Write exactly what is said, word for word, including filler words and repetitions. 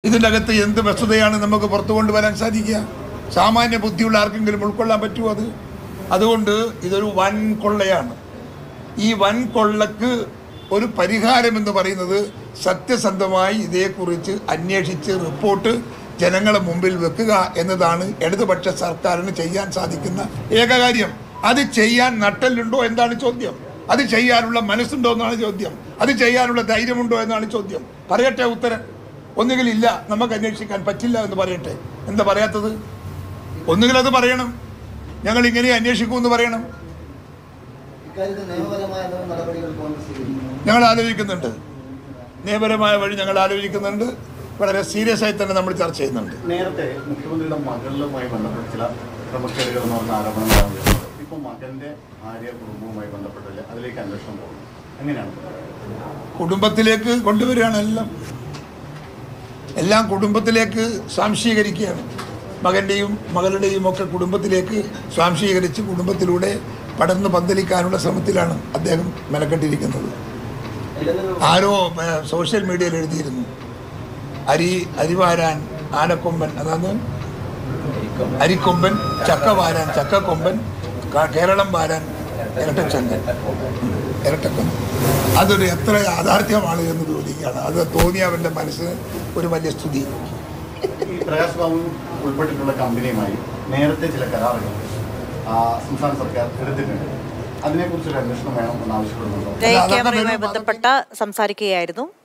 ഇതിൻ്റെ അകത്ത് എന്ത് വസ്തുതയാണ് നമുക്ക് പുറത്തു കൊണ്ടുവരാൻ സാധിക്കുക? സാമാന്യ ബുദ്ധിയുള്ള ആർക്കെങ്കിലും ഉൾക്കൊള്ളാൻ പറ്റുമോ അത്? അതുകൊണ്ട് ഇതൊരു വൻ കൊള്ളയാണ്. ഈ വൻ കൊള്ളക്ക് ഒരു പരിഹാരം എന്ന് പറയുന്നത് സത്യസന്ധമായി ഇതേക്കുറിച്ച് അന്വേഷിച്ച് റിപ്പോർട്ട് ജനങ്ങളെ മുമ്പിൽ വെക്കുക എന്നതാണ് ഇടതുപക്ഷ സർക്കാരിന് ചെയ്യാൻ സാധിക്കുന്ന ഏക കാര്യം. അത് ചെയ്യാൻ നട്ടലുണ്ടോ എന്താണ് ചോദ്യം. അത് ചെയ്യാനുള്ള മനസ്സുണ്ടോ എന്നാണ് ചോദ്യം. അത് ചെയ്യാനുള്ള ധൈര്യമുണ്ടോ എന്നാണ് ചോദ്യം. പറയട്ടെ ഉത്തരം. ഒന്നുകിൽ ഇല്ല, നമുക്ക് അന്വേഷിക്കാൻ പറ്റില്ല എന്ന് പറയട്ടെ. എന്താ പറയാത്തത്? ഒന്നുകിൽ അത് പറയണം, ഞങ്ങൾ ഇങ്ങനെ അന്വേഷിക്കുമെന്ന് പറയണം. ഞങ്ങൾ ആലോചിക്കുന്നുണ്ട്, നിയമപരമായ വഴി ഞങ്ങൾ ആലോചിക്കുന്നുണ്ട്. വളരെ സീരിയസ് ആയി തന്നെ നമ്മൾ ചർച്ച ചെയ്യുന്നുണ്ട്. നേരത്തെ മുഖ്യമന്ത്രിയുടെ മകളുമായി ബന്ധപ്പെട്ട ചില ക്രമക്കേടുകൾ എന്ന് പറഞ്ഞ ആരോപണങ്ങളാണ് വരുന്നത്. ഇപ്പോൾ മകന്റെ ഭാര്യ കുടുംബവുമായി ബന്ധപ്പെട്ടില്ല, അതിലേക്ക് അന്വേഷണം പോകുന്നു. എങ്ങനെയാണ് കുടുംബത്തിലേക്ക് കൊണ്ടുവരികയാണ് എല്ലാം എല്ലാം കുടുംബത്തിലേക്ക് സ്വാംശീകരിക്കുകയാണ്. മകൻ്റെയും മകളുടെയും ഒക്കെ കുടുംബത്തിലേക്ക് സ്വാംശീകരിച്ച് കുടുംബത്തിലൂടെ പടർന്ന് പന്തലിക്കാനുള്ള ശ്രമത്തിലാണ് അദ്ദേഹം മെനക്കെട്ടിരിക്കുന്നത്. ആരോ സോഷ്യൽ മീഡിയയിൽ എഴുതിയിരുന്നു, അരി അരിവാരാൻ ആനക്കൊമ്പൻ, അതാണ് അരിക്കൊമ്പൻ, ചക്ക വാരാൻ ചക്കക്കൊമ്പൻ, കേരളം വാരാൻ ഇരട്ടച്ചങ്കൻ ഇരട്ടക്കൊമ്പൻ. അതൊരു എത്ര യാഥാർത്ഥ്യമാണ് എന്ന് തോന്നിക്കുകയാണ്. അത് തോന്നിയ അവൻ്റെ മനസ്സിന് ഒരു വലിയ സ്തുതി. ഈ പ്രകാശ് ബാബു ഉൾപ്പെട്ടിട്ടുള്ള കമ്പനിയുമായി നേരത്തെ ചില കരാറുകൾ സംസ്ഥാന സർക്കാർ എടുത്തിട്ടുണ്ട്. അതിനെക്കുറിച്ചൊരു അന്വേഷണം വേണമെന്ന് ആവശ്യപ്പെടുന്നുണ്ടോ? ബന്ധപ്പെട്ട സംസാരിക്കുകയായിരുന്നു.